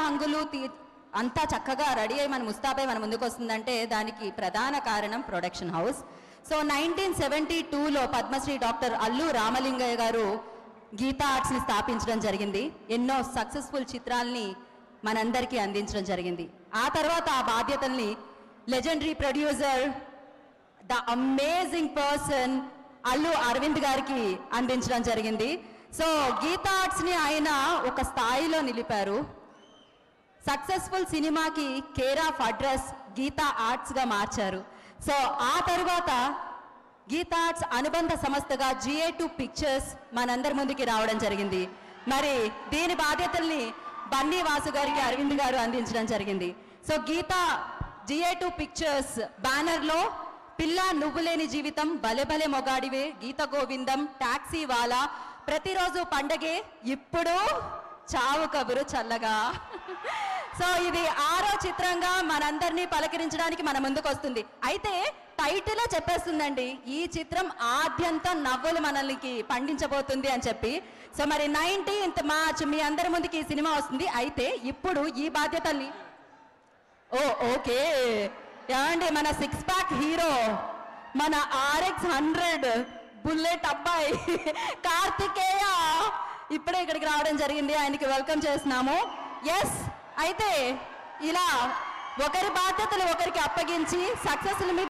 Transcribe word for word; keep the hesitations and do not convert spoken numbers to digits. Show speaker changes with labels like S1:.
S1: అంగులు అంతా చక్కగా రెడీ అయ్యి మన ముస్తాబై మన ముందుకు వస్తుందంటే దానికి ప్రధాన కారణం production house. So nineteen seventy టూలో పద్మశ్రీ డాక్టర్ అల్లు రామలింగయ్య గారు గీతా ఆర్ట్స్ని స్థాపించడం జరిగింది. ఎన్నో సక్సెస్ఫుల్ చిత్రాల్ని మనందరికీ అందించడం జరిగింది. ఆ తర్వాత ఆ బాధ్యతల్ని legendary producer, the amazing person Allu Aravind గారికి అందించడం జరిగింది. సో గీతా ఆర్ట్స్ని ఆయన ఒక స్థాయిలో నిలిపారు. సక్సెస్ఫుల్ సినిమాకి కేర్ ఆఫ్ అడ్రస్ గీతా ఆర్ట్స్గా మార్చారు. సో ఆ తర్వాత గీతా ఆర్ట్స్ అనుబంధ సంస్థగా జిఏ టూ పిక్చర్స్ మనందరి ముందుకి రావడం జరిగింది. మరి దీని బాధ్యతల్ని బన్నీ వాసు గారికి అరవింద్ గారు అందించడం జరిగింది. So Geetha GA two pictures బ్యానర్లో పిల్ల నువ్వులేని జీవితం, భలే భలే మొగాడివే, గీత గోవిందం, టాక్సీ వాలా, ప్రతిరోజు పండగే, ఇప్పుడు చావు కబురు చల్లగా. సో ఇది ఆరో చిత్రంగా మనందరినీ పలకరించడానికి మన ముందుకు వస్తుంది. అయితే టైటిల్ చెప్పేస్తుందండి, ఈ చిత్రం ఆద్యంతం నవ్వులు మనల్ని పండించబోతుంది అని చెప్పి. సో మరి నైన్టీన్త్ మార్చ్ మీ అందరి ముందుకి ఈ సినిమా వస్తుంది. అయితే ఇప్పుడు ఈ బాధ్యతల్ని ఓ ఓకే ఏమండి, మన సిక్స్ ప్యాక్ హీరో, మన ఆర్ఎక్స్ హండ్రెడ్ బుల్లెట్ అబ్బాయి కార్తికేయ ఇప్పుడే ఇక్కడికి రావడం జరిగింది. ఆయనకి వెల్కమ్ చేస్తున్నాము. ఎస్, అయితే ఇలా ఒకరి బాధ్యతలు ఒకరికి అప్పగించి సక్సెస్